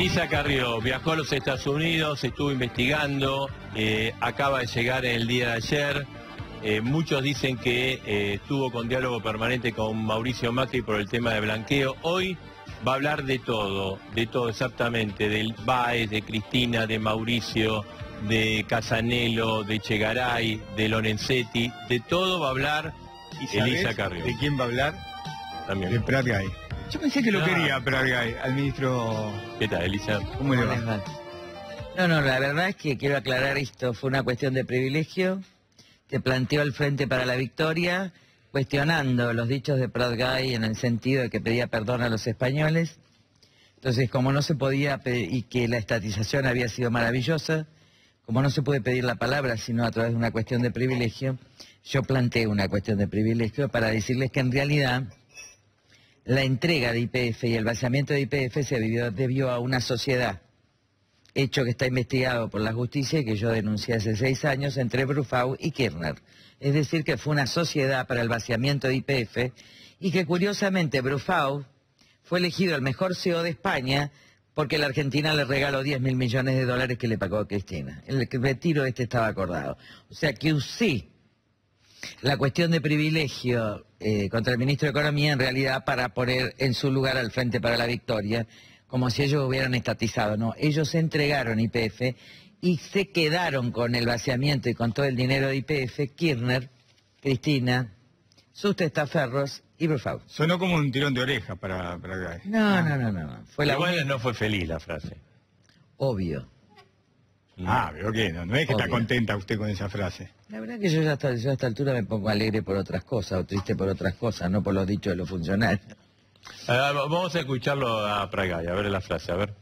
Elisa Carrió viajó a los Estados Unidos, estuvo investigando, acaba de llegar el día de ayer. Muchos dicen que estuvo con diálogo permanente con Mauricio Macri por el tema de blanqueo. Hoy va a hablar de todo exactamente, del Báez, de Cristina, de Mauricio, de Casanello, de Chegaray, de Lorenzetti, de todo va a hablar Elisa Carrió. ¿De quién va a hablar? También. De Prat Gay. Yo pensé que lo quería Prat Gay, al ministro. ¿Qué tal, Elisa? ¿Cómo le va? No, la verdad es que quiero aclarar esto. Fue una cuestión de privilegio que planteó el Frente para la Victoria, cuestionando los dichos de Prat Gay en el sentido de que pedía perdón a los españoles. Entonces, como no se podía pedir, y que la estatización había sido maravillosa, como no se puede pedir la palabra sino a través de una cuestión de privilegio, yo planteé una cuestión de privilegio para decirles que en realidad la entrega de YPF y el vaciamiento de YPF se debió a una sociedad, hecho que está investigado por la justicia y que yo denuncié hace 6 años entre Brufau y Kirchner. Es decir, que fue una sociedad para el vaciamiento de YPF y que curiosamente Brufau fue elegido el mejor CEO de España porque la Argentina le regaló 10.000 millones de dólares que le pagó a Cristina. El retiro estaba acordado. O sea que usé la cuestión de privilegio contra el ministro de Economía en realidad para poner en su lugar al Frente para la Victoria, como si ellos hubieran estatizado. No, ellos entregaron YPF y se quedaron con el vaciamiento y con todo el dinero de YPF, Kirchner, Cristina, sus testaferros y Brufau. Sonó como un tirón de oreja para Gay. No. Fue la Igual no fue feliz la frase. Obvio. Veo que no es que está contenta usted con esa frase. La verdad que yo a esta altura me pongo alegre por otras cosas, o triste por otras cosas, no por los dichos de los funcionarios. Vamos a escucharlo a Prat Gay, a ver la frase, a ver.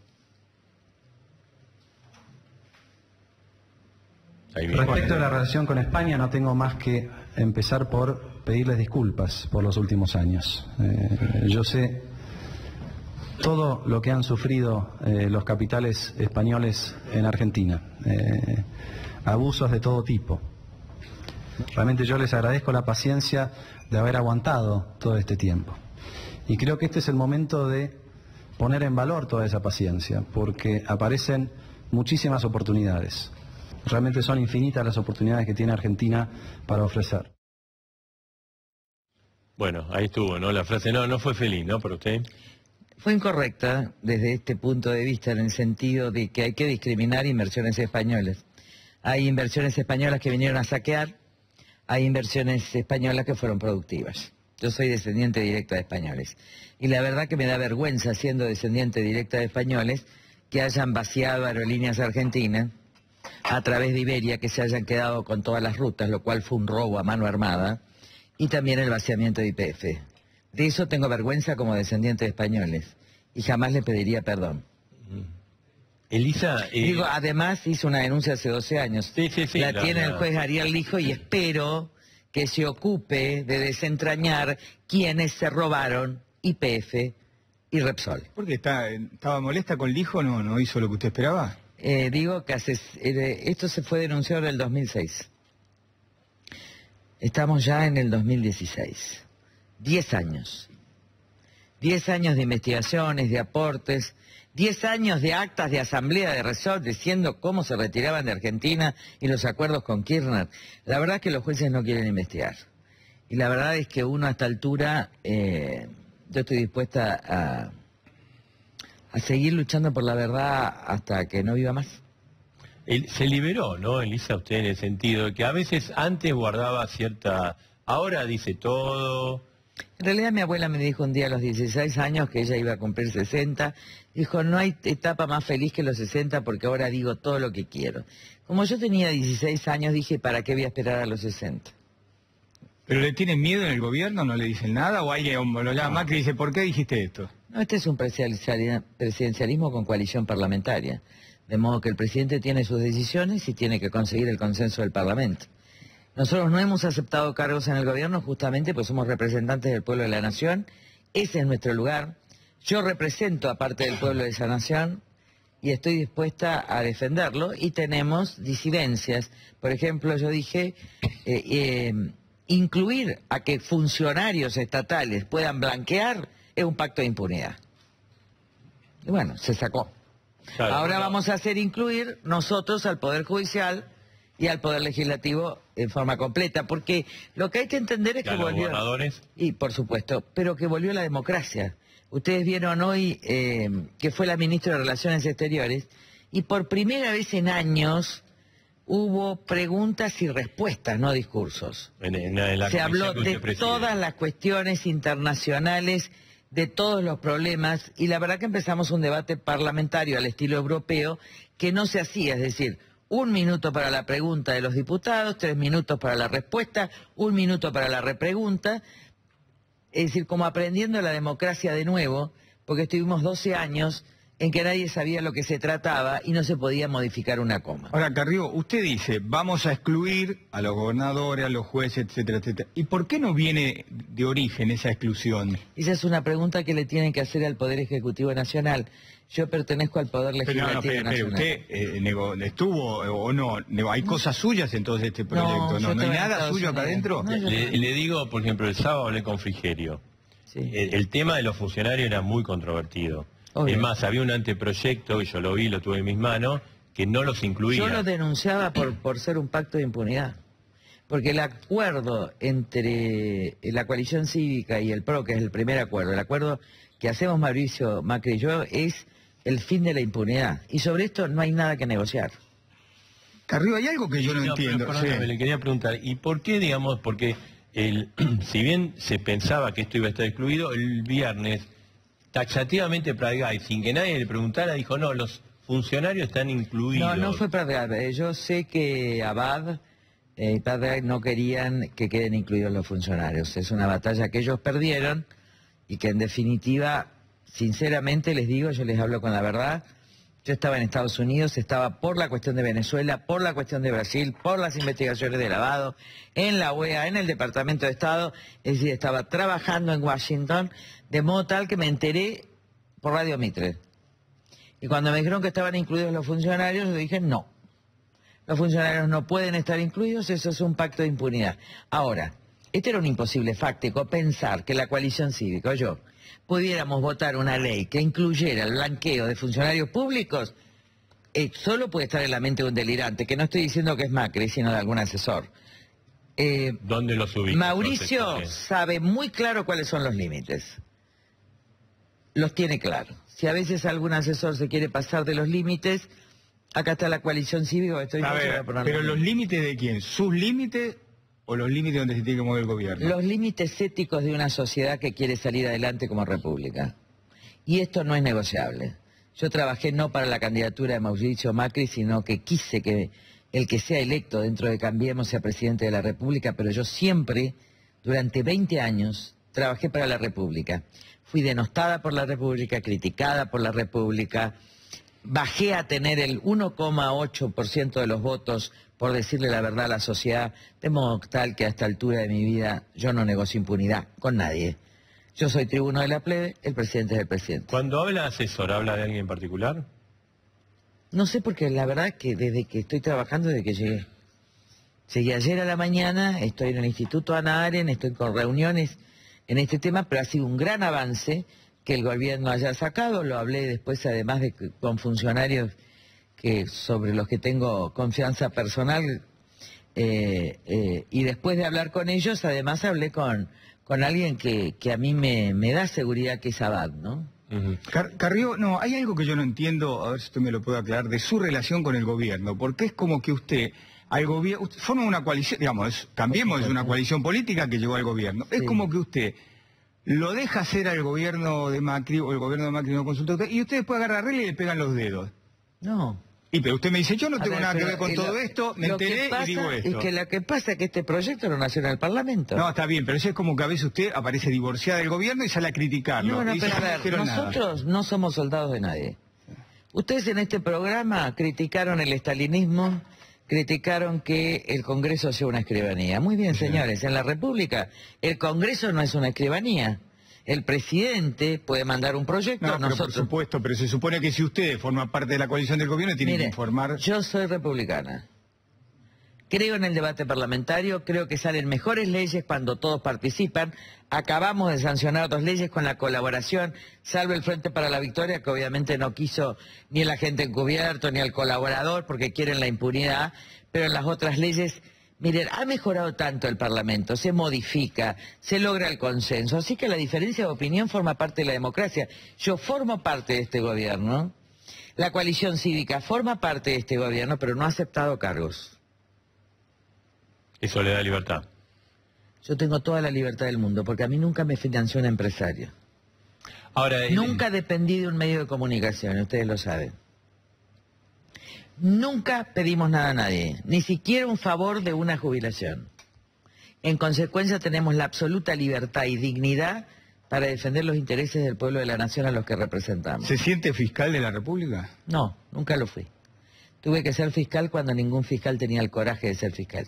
Respecto a la relación con España, no tengo más que empezar por pedirles disculpas por los últimos años. Yo sé todo lo que han sufrido los capitales españoles en Argentina, abusos de todo tipo. Realmente yo les agradezco la paciencia de haber aguantado todo este tiempo. Y creo que este es el momento de poner en valor toda esa paciencia, porque aparecen muchísimas oportunidades. Realmente son infinitas las oportunidades que tiene Argentina para ofrecer. Bueno, ahí estuvo, ¿no? La frase no fue feliz, ¿no? Para usted. Fue incorrecta desde este punto de vista en el sentido de que hay que discriminar inversiones españolas. Hay inversiones españolas que vinieron a saquear, hay inversiones españolas que fueron productivas. Yo soy descendiente directa de españoles. Y la verdad que me da vergüenza, siendo descendiente directa de españoles, que hayan vaciado aerolíneas argentinas a través de Iberia, que se hayan quedado con todas las rutas, lo cual fue un robo a mano armada, y también el vaciamiento de YPF. De eso tengo vergüenza como descendiente de españoles, y jamás le pediría perdón. Elisa... Digo, además hizo una denuncia hace 12 años. Sí, la tiene el juez Ariel Lijo y espero que se ocupe de desentrañar quiénes se robaron YPF y Repsol. ¿Por qué estaba molesta con Lijo? ¿No hizo lo que usted esperaba? Digo que esto se fue denunciado en el 2006. Estamos ya en el 2016. 10 años. 10 años de investigaciones, de aportes, 10 años de actas de asamblea de Repsol diciendo cómo se retiraban de Argentina y los acuerdos con Kirchner. La verdad es que los jueces no quieren investigar. Y la verdad es que uno a esta altura, yo estoy dispuesta a seguir luchando por la verdad hasta que no viva más. Se liberó, ¿no, Elisa, usted en el sentido de que a veces antes guardaba cierta... Ahora dice todo... En realidad mi abuela me dijo un día a los 16 años que ella iba a cumplir 60. Dijo, no hay etapa más feliz que los 60 porque ahora digo todo lo que quiero. Como yo tenía 16 años dije, ¿para qué voy a esperar a los 60? ¿Pero le tienen miedo en el gobierno? ¿No le dicen nada? ¿O alguien lo llama Macri y dice, ¿por qué dijiste esto? No, este es un presidencialismo con coalición parlamentaria. De modo que el presidente tiene sus decisiones y tiene que conseguir el consenso del Parlamento. Nosotros no hemos aceptado cargos en el gobierno justamente pues somos representantes del pueblo de la nación. Ese es nuestro lugar. Yo represento a parte del pueblo de esa nación y estoy dispuesta a defenderlo. Y tenemos disidencias. Por ejemplo, yo dije incluir a que funcionarios estatales puedan blanquear es un pacto de impunidad. Y bueno, se sacó. Claro, Ahora bueno, vamos a hacer incluir nosotros al Poder Judicial y al Poder Legislativo en forma completa, porque lo que hay que entender es ¿y a que los volvió... gobernadores? Y por supuesto, pero que volvió la democracia. Ustedes vieron hoy que fue la ministra de Relaciones Exteriores y por primera vez en años hubo preguntas y respuestas, no discursos. En la Se comisión habló que usted de preside. todas las cuestiones internacionales, de todos los problemas, y la verdad que empezamos un debate parlamentario al estilo europeo que no se hacía, es decir, 1 minuto para la pregunta de los diputados, 3 minutos para la respuesta, 1 minuto para la repregunta, es decir, como aprendiendo la democracia de nuevo, porque estuvimos 12 años en que nadie sabía lo que se trataba y no se podía modificar una coma. Ahora, Carrió, usted dice, vamos a excluir a los gobernadores, a los jueces, etcétera, etcétera. ¿Y por qué no viene de origen esa exclusión? Esa es una pregunta que le tienen que hacer al Poder Ejecutivo Nacional. Yo pertenezco al Poder Legislativo Pero Nacional. ¿usted estuvo o no? ¿Hay cosas suyas en todo este proyecto? yo ¿No hay estaba en nada Estados suyo acá Unidos. adentro? No, yo Le digo, por ejemplo, el sábado hablé con Frigerio. Sí. El tema de los funcionarios era muy controvertido. Obvio. Es más, había un anteproyecto, y yo lo vi, lo tuve en mis manos, que no los incluía. Yo lo denunciaba por ser un pacto de impunidad. Porque el acuerdo entre la coalición cívica y el PRO, que es el primer acuerdo, el acuerdo que hacemos Mauricio Macri y yo, es el fin de la impunidad. Y sobre esto no hay nada que negociar. Carrió, hay algo que yo no pero entiendo. perdóname, Sí. le quería preguntar, ¿y por qué, digamos, porque si bien se pensaba que esto iba a estar excluido, el viernes, taxativamente Pradgay, sin que nadie le preguntara, dijo, no, los funcionarios están incluidos? No fue Pradgay. Yo sé que Abad y Pradgay no querían que queden incluidos los funcionarios. Es una batalla que ellos perdieron y que en definitiva, sinceramente les digo, yo les hablo con la verdad, yo estaba en Estados Unidos, estaba por la cuestión de Venezuela, por la cuestión de Brasil, por las investigaciones de lavado, en la OEA, en el Departamento de Estado, es decir, estaba trabajando en Washington, de modo tal que me enteré por Radio Mitre. Y cuando me dijeron que estaban incluidos los funcionarios, yo dije no. Los funcionarios no pueden estar incluidos, eso es un pacto de impunidad. Ahora, este era un imposible fáctico, pensar que la coalición cívica o yo pudiéramos votar una ley que incluyera el blanqueo de funcionarios públicos, solo puede estar en la mente de un delirante, que no estoy diciendo que es Macri, sino de algún asesor. ¿Dónde los ubica? Mauricio Entonces, sabe muy claro cuáles son los límites. Los tiene claro. Si a veces algún asesor se quiere pasar de los límites, acá está la coalición cívica. A ver, pero los límites de quién, ¿sus límites o los límites donde se tiene que mover el gobierno? Los límites éticos de una sociedad que quiere salir adelante como república. Y esto no es negociable. Yo trabajé no para la candidatura de Mauricio Macri, sino que quise que el que sea electo dentro de Cambiemos sea presidente de la República, pero yo siempre, durante 20 años, trabajé para la República. Fui denostada por la República, criticada por la República, bajé a tener el 1,8% de los votos por decirle la verdad a la sociedad, de modo tal que a esta altura de mi vida yo no negocio impunidad con nadie. Yo soy tribuno de la plebe, el presidente es el presidente. Cuando habla de asesor, ¿habla de alguien en particular? No sé, porque la verdad es que desde que estoy trabajando, desde que llegué. Llegué ayer a la mañana, estoy en el Instituto Ana Aren, estoy con reuniones en este tema, pero ha sido un gran avance que el gobierno haya sacado. Lo hablé después, además de con funcionarios sobre los que tengo confianza personal, y después de hablar con ellos, además hablé con alguien que a mí me da seguridad, que es Abad, ¿no? Ujú. Carrió, no, hay algo que yo no entiendo, a ver si usted me lo puede aclarar, de su relación con el gobierno, porque es como que usted, al gobierno, forma una coalición, digamos, Cambiemos, es una coalición política que llegó al gobierno, es Sí. como que usted lo deja hacer al gobierno de Macri, o el gobierno de Macri no consulta a usted, y usted después agarra regla y le pegan los dedos. No. Y pero usted me dice, yo no A tengo ver, nada que pero ver con todo esto, me lo que enteré pasa y digo esto. Es que lo que pasa es que este proyecto no nació en el Parlamento. No, está bien, pero eso es como que a veces usted aparece divorciada del gobierno y sale a criticarlo. No, Y dice, pero a "No ver, dijeron nada". nosotros no somos soldados de nadie. Ustedes en este programa criticaron el estalinismo, criticaron que el Congreso sea una escribanía. Muy bien, señores, en la República el Congreso no es una escribanía. El presidente puede mandar un proyecto, No, pero por nosotros... supuesto, pero se supone que si usted forma parte de la coalición del gobierno tiene que Mire, informar. yo soy republicana. Creo en el debate parlamentario, creo que salen mejores leyes cuando todos participan. Acabamos de sancionar 2 leyes con la colaboración, salvo el Frente para la Victoria, que obviamente no quiso ni el agente encubierto ni al colaborador porque quieren la impunidad, pero en las otras leyes, miren, ha mejorado tanto el Parlamento, se modifica, se logra el consenso, así que la diferencia de opinión forma parte de la democracia. Yo formo parte de este gobierno, la coalición cívica forma parte de este gobierno, pero no ha aceptado cargos. Eso le da libertad. Yo tengo toda la libertad del mundo, porque a mí nunca me financió un empresario. Ahora, Nunca dependí de un medio de comunicación, ustedes lo saben. Nunca pedimos nada a nadie, ni siquiera un favor de una jubilación. En consecuencia tenemos la absoluta libertad y dignidad para defender los intereses del pueblo de la nación a los que representamos. ¿Se siente fiscal de la República? No, nunca lo fui. Tuve que ser fiscal cuando ningún fiscal tenía el coraje de ser fiscal.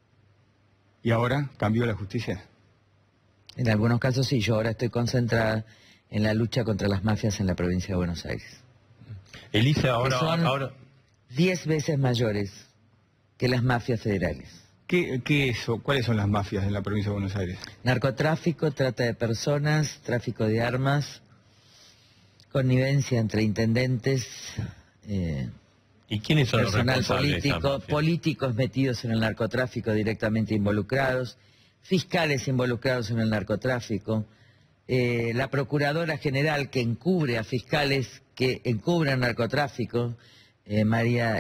¿Y ahora cambió la justicia? En algunos casos sí, yo ahora estoy concentrada en la lucha contra las mafias en la provincia de Buenos Aires. Elisa, Que son 10 veces mayores que las mafias federales. ¿Qué eso? ¿Cuáles son las mafias en la provincia de Buenos Aires? Narcotráfico, trata de personas, tráfico de armas, connivencia entre intendentes, ¿y quiénes son los personal responsables de político, esa mafia? políticos metidos en el narcotráfico directamente involucrados, fiscales involucrados en el narcotráfico, la Procuradora General que encubre a fiscales que encubren narcotráfico, María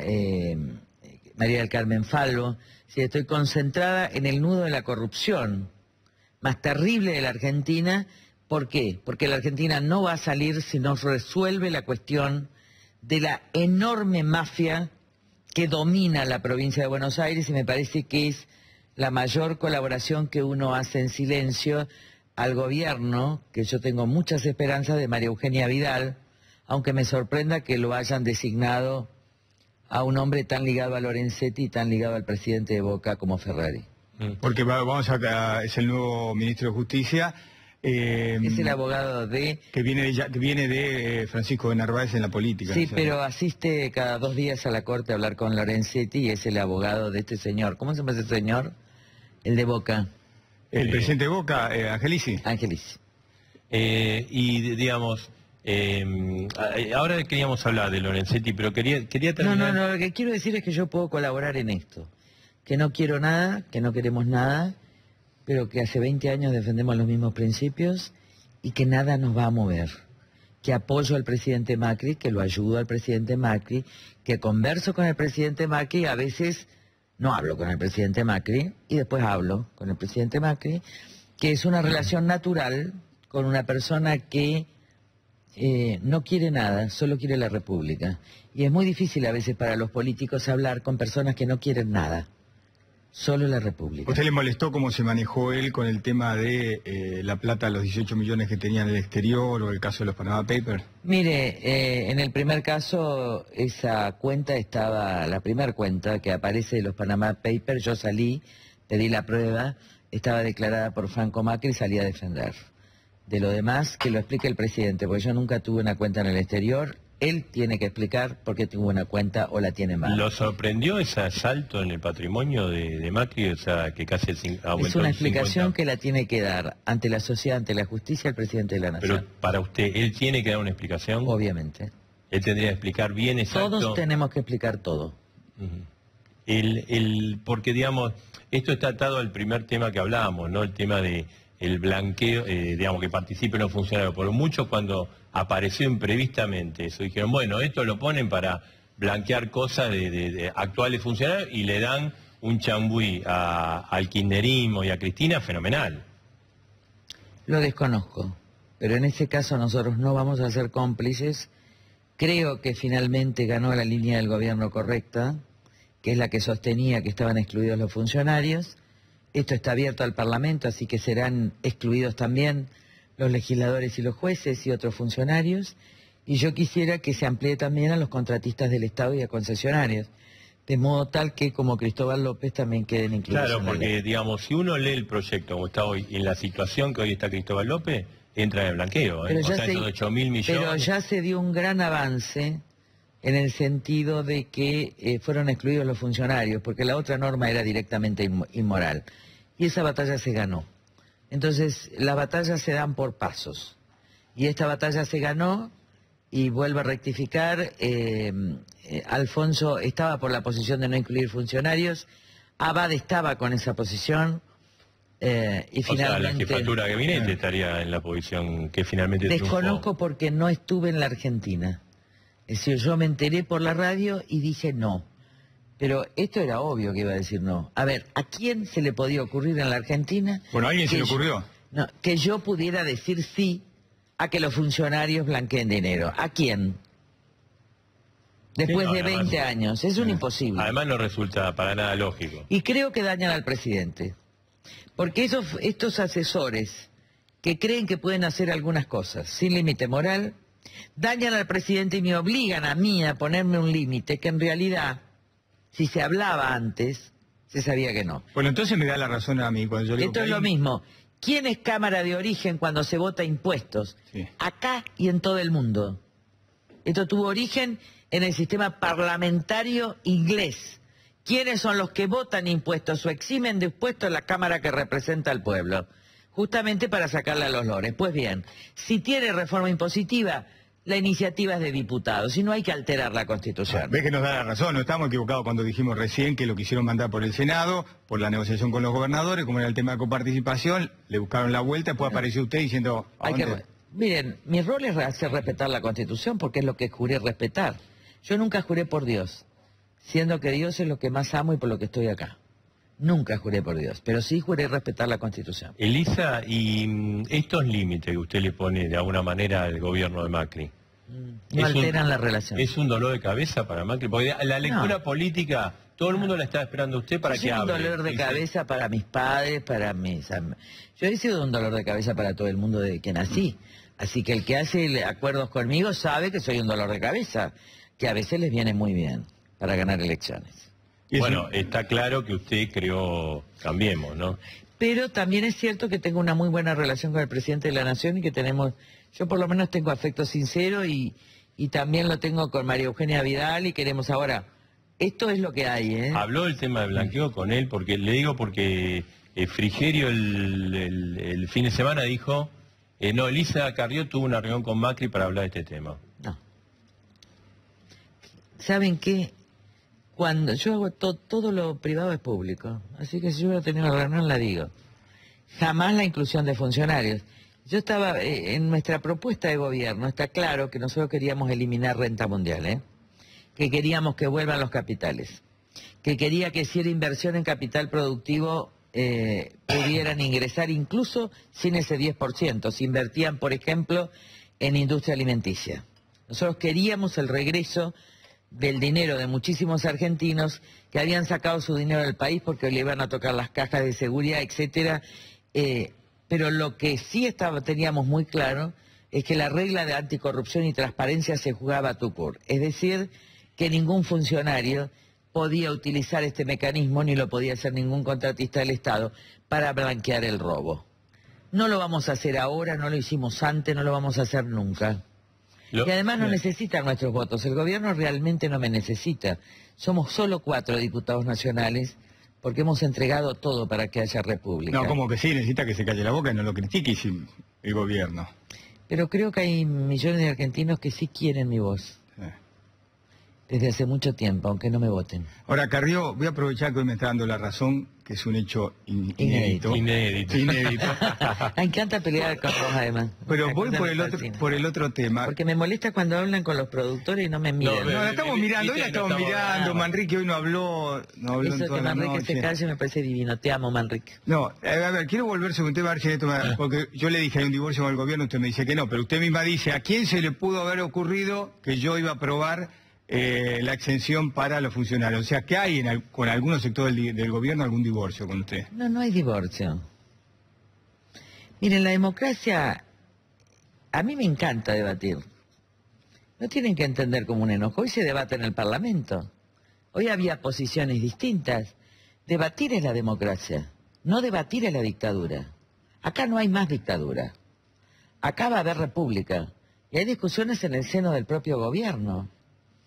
del Carmen Falvo. Sí, estoy concentrada en el nudo de la corrupción más terrible de la Argentina. ¿Por qué? Porque la Argentina no va a salir si no resuelve la cuestión de la enorme mafia que domina la provincia de Buenos Aires, y me parece que es la mayor colaboración que uno hace en silencio al gobierno, que yo tengo muchas esperanzas de María Eugenia Vidal, aunque me sorprenda que lo hayan designado a un hombre tan ligado a Lorenzetti y tan ligado al presidente de Boca como Ferrari. Porque es el nuevo ministro de Justicia. Es el abogado de... Que viene de Francisco de Narváez en la política. Sí, ¿no? pero asiste cada 2 días a la corte a hablar con Lorenzetti y es el abogado de este señor. ¿Cómo se llama ese señor? El de Boca. El presidente de Boca, Angelici. Angelici. Y digamos, ahora queríamos hablar de Lorenzetti, pero quería terminar... No, lo que quiero decir es que yo puedo colaborar en esto. Que no quiero nada, que no queremos nada, pero que hace 20 años defendemos los mismos principios y que nada nos va a mover. Que apoyo al presidente Macri, que lo ayudo al presidente Macri, que converso con el presidente Macri, a veces no hablo con el presidente Macri y después hablo con el presidente Macri, que es una relación natural con una persona que no quiere nada, solo quiere la República. Y es muy difícil a veces para los políticos hablar con personas que no quieren nada. Solo la República. ¿Usted le molestó cómo se manejó él con el tema de la plata, los 18 millones que tenía en el exterior, o el caso de los Panama Papers? Mire, en el primer caso, esa cuenta estaba, la primera cuenta que aparece de los Panama Papers, yo salí, pedí la prueba, estaba declarada por Franco Macri y salí a defender. De lo demás, que lo explique el presidente, porque yo nunca tuve una cuenta en el exterior. Él tiene que explicar por qué tuvo una cuenta o la tiene mal. ¿Lo sorprendió ese asalto en el patrimonio de Macri? O sea, que casi aumentó. Es una explicación que la tiene que dar ante la sociedad, ante la justicia, el presidente de la Nación. Pero para usted, ¿él tiene que dar una explicación? Obviamente. Él tendría que explicar bien exacto. Todos tenemos que explicar todo. Porque, digamos, esto está atado al primer tema que hablábamos, ¿no? El tema de el blanqueo, digamos, que participen los funcionarios. Por mucho cuando apareció imprevistamente eso, dijeron, bueno, esto lo ponen para blanquear cosas de actuales funcionarios y le dan un chambui al kirchnerismo y a Cristina fenomenal. Lo desconozco, pero en este caso nosotros no vamos a ser cómplices. Creo que finalmente ganó la línea del gobierno correcta, que es la que sostenía que estaban excluidos los funcionarios. Esto está abierto al Parlamento, así que serán excluidos también los legisladores y los jueces y otros funcionarios. Y yo quisiera que se amplíe también a los contratistas del Estado y a concesionarios, de modo tal que como Cristóbal López también queden incluidos. Claro, en la porque ley. digamos, si uno lee el proyecto como está hoy, en la situación que hoy está Cristóbal López, entra en el blanqueo, Pero o sea, esos 8.000 millones. Pero ya se dio un gran avance en el sentido de que fueron excluidos los funcionarios, porque la otra norma era directamente inmoral. Y esa batalla se ganó. Entonces, las batallas se dan por pasos. Y esta batalla se ganó, y vuelvo a rectificar, Alfonso estaba por la posición de no incluir funcionarios, Abad estaba con esa posición, y finalmente... la jefatura de gabinete estaría en la posición que finalmente desconozco triunfó. Porque no estuve en la Argentina. Es decir, yo me enteré por la radio y dije no. Pero esto era obvio que iba a decir no. A ver, ¿a quién se le podía ocurrir en la Argentina? Bueno, a alguien se le ocurrió. No, que yo pudiera decir sí a que los funcionarios blanqueen dinero. ¿A quién? Después Sí, no, de además, 20 años. Es un imposible. Además no resulta para nada lógico. Y creo que dañan al presidente. Porque estos asesores que creen que pueden hacer algunas cosas sin límite moral, dañan al presidente y me obligan a mí a ponerme un límite que en realidad, si se hablaba antes, se sabía que no. Bueno, entonces me da la razón a mí cuando yo digo Esto que es lo mismo. ¿Quién es Cámara de Origen cuando se vota impuestos? Sí. Acá y en todo el mundo. Esto tuvo origen en el sistema parlamentario inglés. ¿Quiénes son los que votan impuestos o eximen de impuestos? La Cámara que representa al pueblo, justamente para sacarle a los lores. Pues bien, si tiene reforma impositiva, la iniciativa es de diputados y no hay que alterar la Constitución. Ve que nos da la razón, no estamos equivocados cuando dijimos recién que lo quisieron mandar por el Senado, por la negociación con los gobernadores, como era el tema de coparticipación, le buscaron la vuelta, después apareció usted diciendo... Miren, mi rol es hacer respetar la Constitución porque es lo que juré respetar. Yo nunca juré por Dios, siendo que Dios es lo que más amo y por lo que estoy acá. Nunca juré por Dios, pero sí juré respetar la Constitución. Elisa, y estos límites que usted le pone de alguna manera al gobierno de Macri, No alteran la relación. ¿es un dolor de cabeza para Macri? Porque la lectura política, todo el mundo la está esperando a usted para que hable. Es un dolor de cabeza para mis padres, para mis... Yo he sido un dolor de cabeza para todo el mundo desde que nací. Así que el que hace acuerdos conmigo sabe que soy un dolor de cabeza, que a veces les viene muy bien para ganar elecciones. Bueno, está claro que usted creó Cambiemos, ¿no? Pero también es cierto que tengo una muy buena relación con el presidente de la Nación y que tenemos, yo por lo menos tengo afecto sincero y también lo tengo con María Eugenia Vidal y queremos ahora, esto es lo que hay, ¿eh? Habló del tema del blanqueo con él, porque le digo porque Frigerio el fin de semana dijo, no, Elisa Carrió tuvo una reunión con Macri para hablar de este tema. No. ¿Saben qué? Cuando yo hago todo lo privado es público, así que si yo voy a tener una reunión la digo. Jamás la inclusión de funcionarios. Yo estaba, en nuestra propuesta de gobierno, está claro que nosotros queríamos eliminar renta mundial, que queríamos que vuelvan los capitales, que quería que si era inversión en capital productivo pudieran ingresar incluso sin ese 10%, si invertían, por ejemplo, en industria alimenticia. Nosotros queríamos el regreso del dinero de muchísimos argentinos que habían sacado su dinero del país porque le iban a tocar las cajas de seguridad, etcétera. Pero lo que sí teníamos muy claro es que la regla de anticorrupción y transparencia se jugaba a tucur. Es decir, que ningún funcionario podía utilizar este mecanismo, ni lo podía hacer ningún contratista del Estado, para blanquear el robo. No lo vamos a hacer ahora, no lo hicimos antes, no lo vamos a hacer nunca. Y además no necesitan nuestros votos. El gobierno realmente no me necesita. Somos solo 4 diputados nacionales porque hemos entregado todo para que haya república. No, como que sí, necesita que se calle la boca y no lo critique el gobierno. Pero creo que hay millones de argentinos que sí quieren mi voz. Desde hace mucho tiempo, aunque no me voten. Ahora, Carrió, voy a aprovechar que hoy me está dando la razón, que es un hecho inédito. Inédito. Me encanta pelear con vos, además. Pero voy por el otro tema. Porque me molesta cuando hablan con los productores y no me miran. No, la estamos mirando, hoy la estamos mirando. Manrique hoy no habló Eso en toda que la Manrique noche. se calle me parece divino. Te amo, Manrique. No, a ver, quiero volver sobre un tema, a ver si esto porque yo le dije hay un divorcio con el gobierno, usted me dice que no, pero usted misma dice, ¿a quién se le pudo haber ocurrido que yo iba a aprobar la exención para los funcionarios? O sea, ¿qué hay con algunos sectores del gobierno algún divorcio con usted? No, no hay divorcio. Miren, la democracia, a mí me encanta debatir. No tienen que entender como un enojo. Hoy se debate en el Parlamento. Hoy había posiciones distintas. Debatir es la democracia. No debatir es la dictadura. Acá no hay más dictadura. Acá va a haber república. Y hay discusiones en el seno del propio gobierno.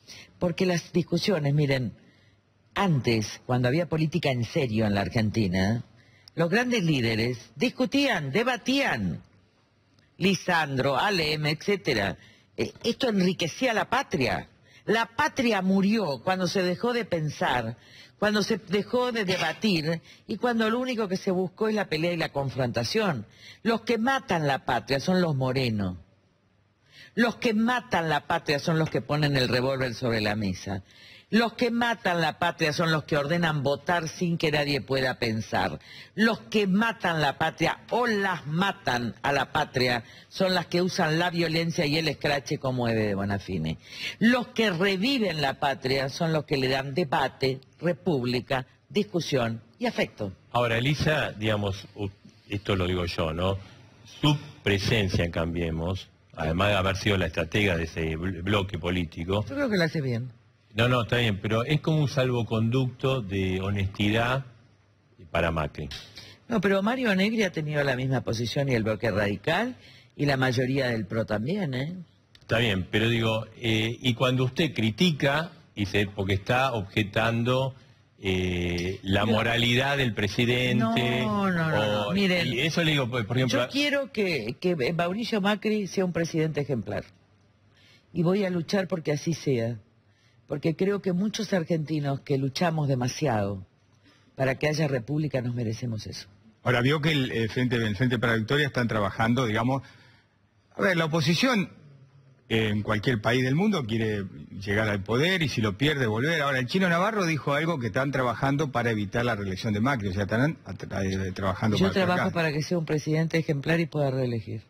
Porque las discusiones, miren, antes, cuando había política en serio en la Argentina, los grandes líderes discutían, debatían. Lisandro, Alem, etcétera. Esto enriquecía a la patria. La patria murió cuando se dejó de pensar, cuando se dejó de debatir y cuando lo único que se buscó es la pelea y la confrontación. Los que matan la patria son los morenos. Los que matan la patria son los que ponen el revólver sobre la mesa. Los que matan la patria son los que ordenan votar sin que nadie pueda pensar. Los que matan la patria o las matan a la patria son las que usan la violencia y el escrache como Eve de Bonafini. Los que reviven la patria son los que le dan debate, república, discusión y afecto. Ahora, Elisa, digamos, esto lo digo yo, ¿no? Su presencia en Cambiemos, además de haber sido la estratega de ese bloque político... Yo creo que lo hace bien. No, está bien, pero es como un salvoconducto de honestidad para Macri. No, pero Mario Negri ha tenido la misma posición y el bloque radical y la mayoría del PRO también, ¿eh? Está bien, pero digo, y cuando usted critica, dice, porque está objetando la moralidad del presidente... No, miren, y eso le digo, por ejemplo... Yo quiero que Mauricio Macri sea un presidente ejemplar. Y voy a luchar porque así sea. Porque creo que muchos argentinos que luchamos demasiado para que haya república nos merecemos eso. Ahora, vio que el Frente para la Victoria están trabajando, digamos... A ver, la oposición en cualquier país del mundo quiere llegar al poder y si lo pierde, volver. Ahora, el Chino Navarro dijo algo que están trabajando para evitar la reelección de Macri. O sea, están trabajando Yo para... trabajo para que sea un presidente ejemplar y pueda reelegir.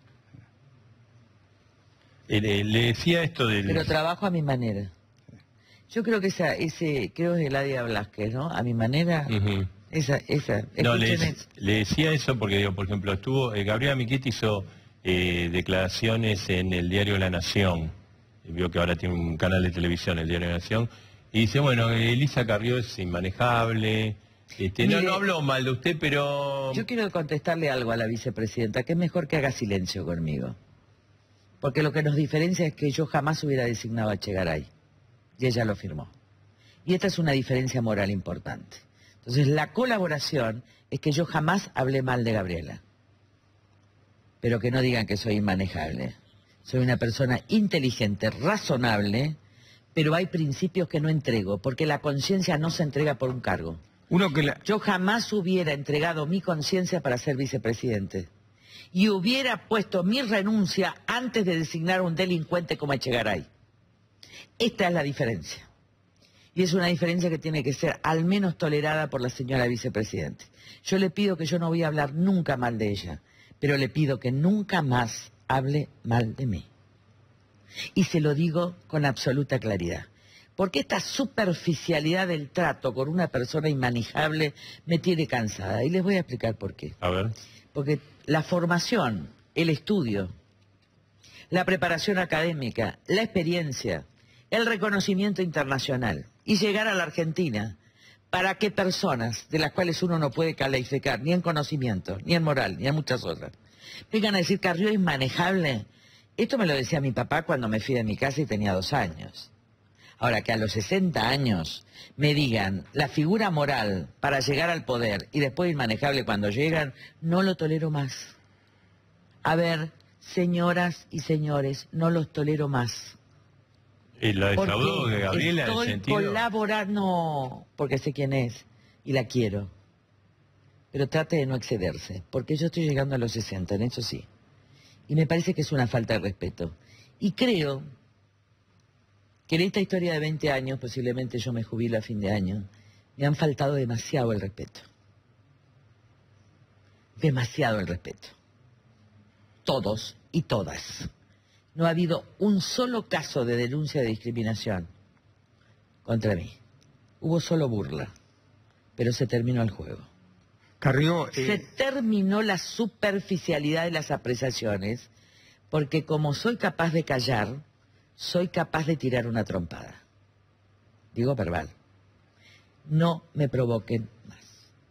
Le decía esto del... Pero trabajo a mi manera. Yo creo que creo que es Eladia Blasquez, ¿no? A mi manera, esa. No, le decía eso porque, digo, por ejemplo, Gabriela Michetti hizo declaraciones en el diario La Nación, vio que ahora tiene un canal de televisión, el diario La Nación, y dice, bueno, Elisa Carrió es inmanejable, mire, no hablo mal de usted, pero... Yo quiero contestarle algo a la vicepresidenta, que es mejor que haga silencio conmigo, porque lo que nos diferencia es que yo jamás hubiera designado a Echegaray. Y ella lo firmó. Y esta es una diferencia moral importante. Entonces, la colaboración es que yo jamás hablé mal de Gabriela. Pero que no digan que soy inmanejable. Soy una persona inteligente, razonable, pero hay principios que no entrego, porque la conciencia no se entrega por un cargo. Yo jamás hubiera entregado mi conciencia para ser vicepresidente. Y hubiera puesto mi renuncia antes de designar a un delincuente como Echegaray. Esta es la diferencia. Y es una diferencia que tiene que ser al menos tolerada por la señora vicepresidente. Yo le pido que yo no voy a hablar nunca mal de ella, pero le pido que nunca más hable mal de mí. Y se lo digo con absoluta claridad. Porque esta superficialidad del trato con una persona inmanejable me tiene cansada. Y les voy a explicar por qué. A ver. Porque la formación, el estudio, la preparación académica, la experiencia, el reconocimiento internacional y llegar a la Argentina para que personas de las cuales uno no puede calificar ni en conocimiento, ni en moral, ni en muchas otras, vengan a decir Carrió es manejable. Esto me lo decía mi papá cuando me fui de mi casa y tenía 2 años. Ahora, que a los 60 años me digan la figura moral para llegar al poder y después inmanejable cuando llegan, no lo tolero más. A ver, señoras y señores, no los tolero más. ¿La defraudó de Gabriela en el sentido? Estoy colaborando, porque sé quién es y la quiero. Pero trate de no excederse, porque yo estoy llegando a los 60, en eso sí. Y me parece que es una falta de respeto. Y creo que en esta historia de 20 años, posiblemente yo me jubilo a fin de año, me han faltado demasiado el respeto. Demasiado el respeto. Todos y todas. No ha habido un solo caso de denuncia de discriminación contra mí. Hubo solo burla, pero se terminó el juego. Carrió, Se terminó la superficialidad de las apreciaciones, porque como soy capaz de callar, soy capaz de tirar una trompada. Digo verbal. No me provoquen más.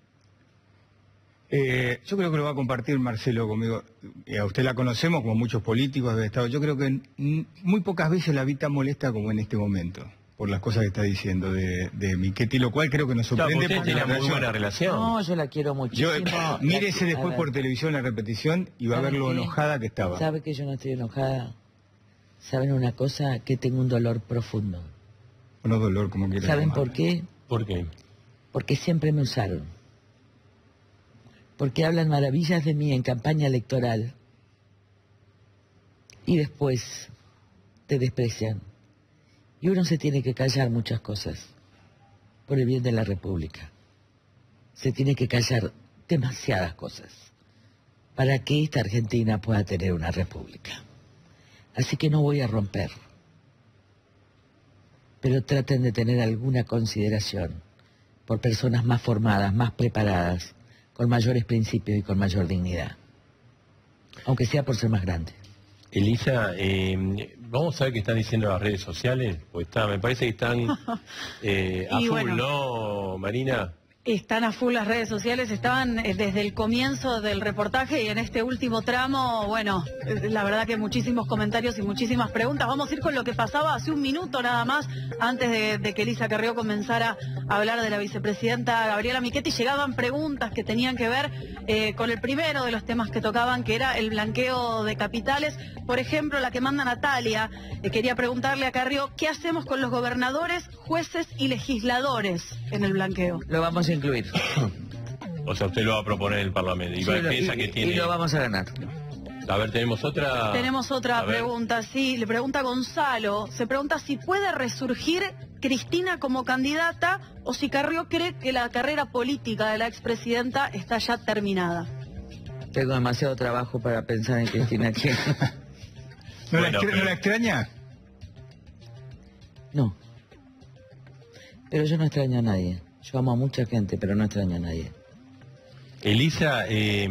Yo creo que lo va a compartir Marcelo conmigo. A usted la conocemos como muchos políticos del Estado. Yo creo que muy pocas veces la vi tan molesta como en este momento. por las cosas que está diciendo de Michetti, lo cual creo que nos sorprende. Usted Porque tenía la muy buena relación... relación. No, yo la quiero muchísimo. Mírese después por televisión la repetición y va a ver lo enojada que estaba. ¿Sabe que yo no estoy enojada? ¿Saben una cosa? Que tengo un dolor profundo. No dolor, como quieras. ¿Saben por qué? ¿Por qué? Porque siempre me usaron. Porque hablan maravillas de mí en campaña electoral. Y después te desprecian. Y uno se tiene que callar muchas cosas. Por el bien de la República. Se tiene que callar demasiadas cosas. Para que esta Argentina pueda tener una república. Así que no voy a romper. Pero traten de tener alguna consideración por personas más formadas, más preparadas, con mayores principios y con mayor dignidad. Aunque sea por ser más grande. Elisa, vamos a ver qué están diciendo las redes sociales, pues me parece que están a full, bueno, ¿no, Marina? Están a full las redes sociales, estaban desde el comienzo del reportaje y en este último tramo, bueno, la verdad que muchísimos comentarios y muchísimas preguntas. Vamos a ir con lo que pasaba hace un minuto nada más, antes de que Elisa Carrió comenzara a hablar de la vicepresidenta Gabriela Michetti. Llegaban preguntas que tenían que ver con el primero de los temas que tocaban, que era el blanqueo de capitales. Por ejemplo, la que manda Natalia, quería preguntarle a Carrió, ¿qué hacemos con los gobernadores, jueces y legisladores en el blanqueo? Lo vamos a incluir. O sea, usted lo va a proponer en el Parlamento. Y lo vamos a ganar. A ver, tenemos otra... Tenemos otra pregunta, sí. Le pregunta Gonzalo. Se pregunta si puede resurgir Cristina como candidata o si Carrió cree que la carrera política de la expresidenta está ya terminada. Tengo demasiado trabajo para pensar en Cristina Kirchner. ¿No la extraña? No. Pero yo no extraño a nadie. Yo amo a mucha gente, pero no extraño a nadie. Elisa,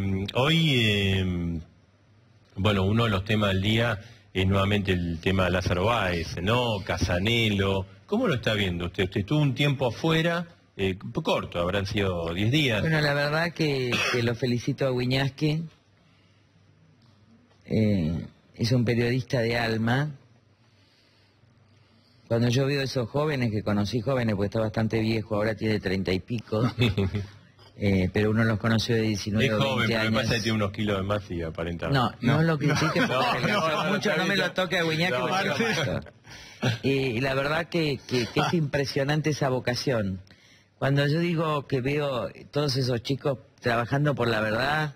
hoy, bueno, uno de los temas del día es nuevamente el tema de Lázaro Báez, ¿no? Casanelo. ¿Cómo lo está viendo usted? Usted estuvo un tiempo afuera, corto, habrán sido 10 días. Bueno, la verdad que lo felicito a Wiñaski. Es un periodista de alma. Cuando yo veo esos jóvenes, que conocí jóvenes, porque está bastante viejo, ahora tiene 30 y pico, pero uno los conoció de 19 o 20 joven, pero años. me pasa que tiene unos kilos de más y aparenta. No lo critique porque mucho no me lo toque a Wiñaski. Y la verdad que es impresionante esa vocación. Cuando yo digo que veo todos esos chicos trabajando por la verdad,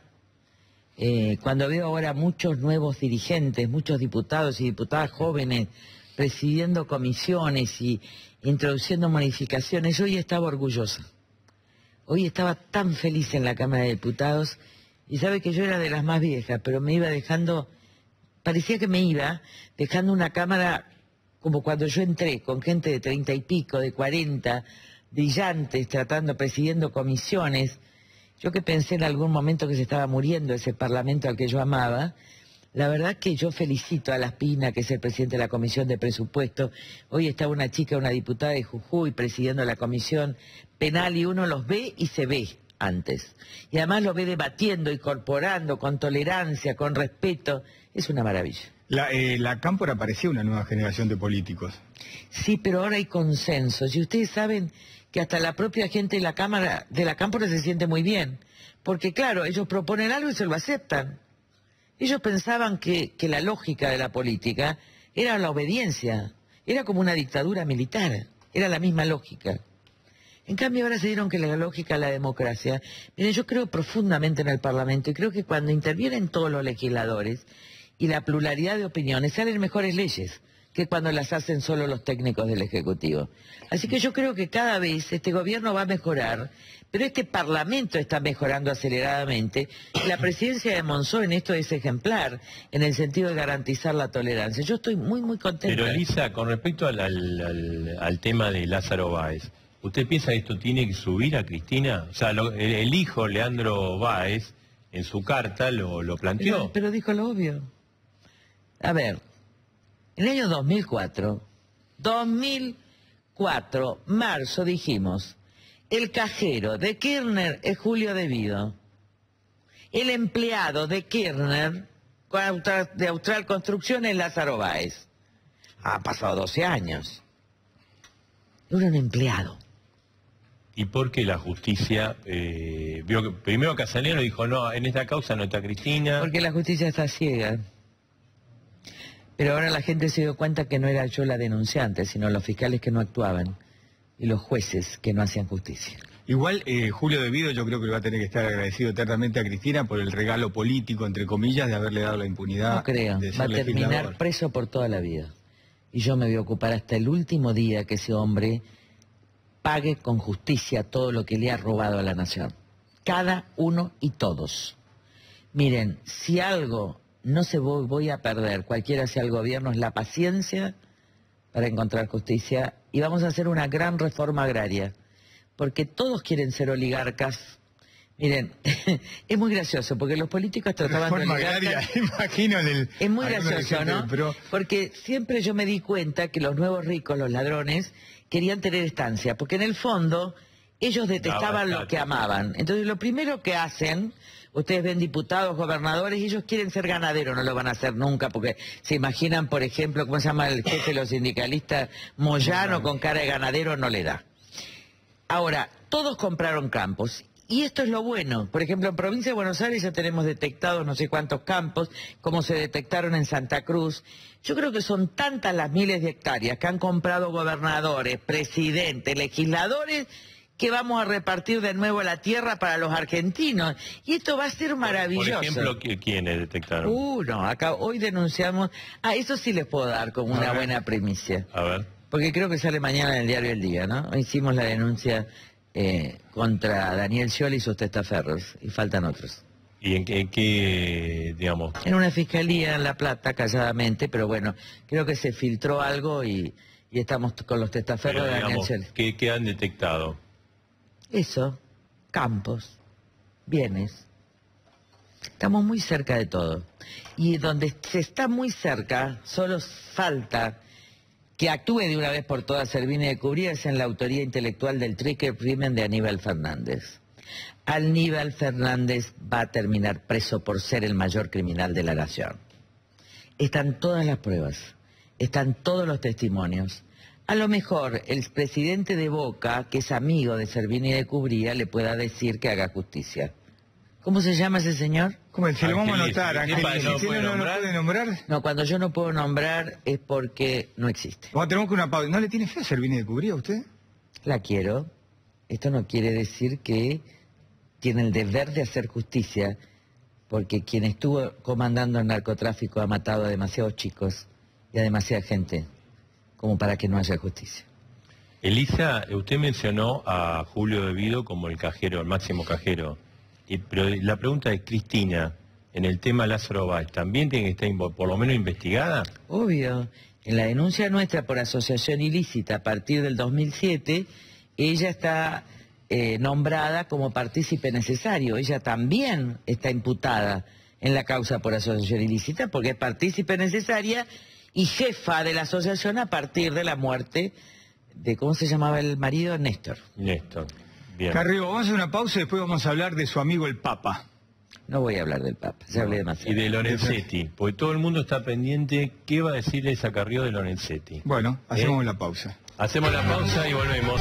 cuando veo ahora muchos nuevos dirigentes, muchos diputados y diputadas jóvenes, presidiendo comisiones y introduciendo modificaciones, yo hoy estaba orgullosa. Hoy estaba tan feliz en la Cámara de Diputados y sabe que yo era de las más viejas, pero me iba dejando, parecía que me iba dejando una Cámara como cuando yo entré, con gente de 30 y pico, de 40, brillantes, presidiendo comisiones. Yo que pensé en algún momento que se estaba muriendo ese Parlamento al que yo amaba. La verdad que yo felicito a La Espina, que es el presidente de la Comisión de Presupuesto. Hoy está una chica, una diputada de Jujuy, presidiendo la Comisión Penal, y uno los ve y se ve antes. Y además lo ve debatiendo, incorporando, con tolerancia, con respeto. Es una maravilla. La Cámpora parecía una nueva generación de políticos. Sí, pero ahora hay consensos. Y ustedes saben que hasta la propia gente de la Cámpora se siente muy bien. Porque claro, ellos proponen algo y se lo aceptan. Ellos pensaban que la lógica de la política era la obediencia, era como una dictadura militar, era la misma lógica. En cambio ahora se dieron que la lógica de la democracia. Miren, yo creo profundamente en el Parlamento y creo que cuando intervienen todos los legisladores y la pluralidad de opiniones salen mejores leyes que cuando las hacen solo los técnicos del Ejecutivo. Así que yo creo que cada vez este gobierno va a mejorar, pero este Parlamento está mejorando aceleradamente. La presidencia de Monzó en esto es ejemplar, en el sentido de garantizar la tolerancia. Yo estoy muy, muy contenta. Pero Elisa, con respecto al tema de Lázaro Báez, ¿usted piensa que esto tiene que subir a Cristina? O sea, el hijo, Leandro Báez, en su carta lo planteó. Pero dijo lo obvio. A ver, en el año 2004, marzo, dijimos, el cajero de Kirchner es Julio De Vido. El empleado de Kirchner, de Austral Construcción, es Lázaro Báez. Ha pasado 12 años. era un empleado. ¿Y por qué la justicia vio que primero Casanero dijo, no, en esta causa no está Cristina? Porque la justicia está ciega. Pero ahora la gente se dio cuenta que no era yo la denunciante, sino los fiscales que no actuaban y los jueces que no hacían justicia. Igual, Julio De Vido yo creo que le va a tener que estar agradecido eternamente a Cristina por el regalo político, entre comillas, de haberle dado la impunidad. No creo, de ser va a terminar legislador. preso por toda la vida. Y yo me voy a ocupar hasta el último día que ese hombre pague con justicia todo lo que le ha robado a la nación. Cada uno y todos. Miren, si algo no se voy a perder, cualquiera sea el gobierno, es la paciencia para encontrar justicia. Y vamos a hacer una gran reforma agraria, porque todos quieren ser oligarcas. Miren, es muy gracioso, porque los políticos trataban de Reforma oligarcas... agraria, imagino. Es muy gracioso, ¿no? Pero... Porque siempre yo me di cuenta que los nuevos ricos, los ladrones, querían tener estancia, porque en el fondo ellos detestaban lo que amaban. Entonces lo primero que hacen, ustedes ven diputados, gobernadores, ellos quieren ser ganaderos, no lo van a hacer nunca, porque se imaginan, por ejemplo, ¿cómo se llama el jefe de los sindicalistas? Moyano con cara de ganadero, no le da. Ahora, todos compraron campos. Y esto es lo bueno. Por ejemplo, en provincia de Buenos Aires ya tenemos detectados no sé cuántos campos, como se detectaron en Santa Cruz. Yo creo que son tantas las miles de hectáreas que han comprado gobernadores, presidentes, legisladores, que vamos a repartir de nuevo la tierra para los argentinos. Y esto va a ser maravilloso. Por ejemplo, ¿quiénes detectaron? No, acá hoy denunciamos... eso sí les puedo dar como una buena primicia. A ver. Porque creo que sale mañana en el diario El Día, ¿no? Hoy hicimos la denuncia... contra Daniel Scioli y sus testaferros, y faltan otros. ¿Y en qué, digamos? En una fiscalía en La Plata, calladamente, pero bueno, creo que se filtró algo y estamos con los testaferros Pero, de Daniel digamos, Scioli. ¿qué han detectado? Eso, campos, bienes. Estamos muy cerca de todo. Y donde se está muy cerca, solo falta... que actúe de una vez por todas Servini de Cubría es en la autoría intelectual del crimen de Aníbal Fernández. Aníbal Fernández va a terminar preso por ser el mayor criminal de la nación. Están todas las pruebas, están todos los testimonios. A lo mejor el presidente de Boca, que es amigo de Servini de Cubría, le pueda decir que haga justicia. ¿Cómo se llama ese señor? ¿Cómo? Se lo vamos a Angelisi. anotar, ¿Qué pasa? Angelisi. ¿No ¿Usted puede no nombrar? puede nombrar? No, cuando yo no puedo nombrar es porque no existe. Vamos, tenemos que una pausa. ¿No le tiene fe a Servini de Cubría a usted? La quiero. Esto no quiere decir que tiene el deber de hacer justicia, porque quien estuvo comandando el narcotráfico ha matado a demasiados chicos y a demasiada gente como para que no haya justicia. Elisa, usted mencionó a Julio De Vido como el cajero, el máximo cajero. Pero la pregunta es, Cristina, en el tema Lázaro Báez, ¿también tiene que estar por lo menos investigada? Obvio. En la denuncia nuestra por asociación ilícita a partir del 2007, ella está nombrada como partícipe necesario. Ella también está imputada en la causa por asociación ilícita porque es partícipe necesaria y jefa de la asociación a partir de la muerte de, ¿cómo se llamaba el marido? Néstor. Néstor, bien. Carrió, vamos a hacer una pausa y después vamos a hablar de su amigo el Papa. No voy a hablar del Papa, ya hablé Y demasiado. de Lorenzetti, porque todo el mundo está pendiente, ¿qué va a decirle esa Carrió de Lorenzetti? Bueno, hacemos la pausa. Hacemos la pausa y volvemos.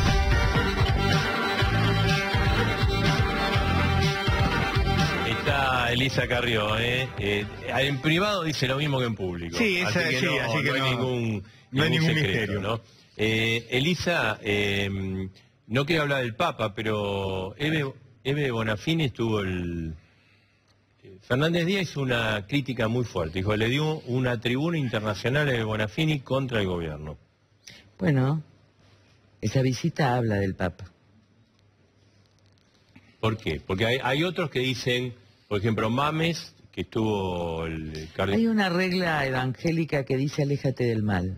Está Elisa Carrió, en privado dice lo mismo que en público. Sí, esa- así que sí, no, así que no hay no ningún hay ningún secreto, misterio. ¿no? Elisa, no quiero hablar del Papa, pero Eve Bonafini estuvo Fernández Díaz hizo una crítica muy fuerte, dijo, le dio una tribuna internacional a Eve Bonafini contra el gobierno. Bueno, esa visita habla del Papa. ¿Por qué? Porque hay otros que dicen, por ejemplo, Mames, que estuvo el Hay una regla evangélica que dice aléjate del mal.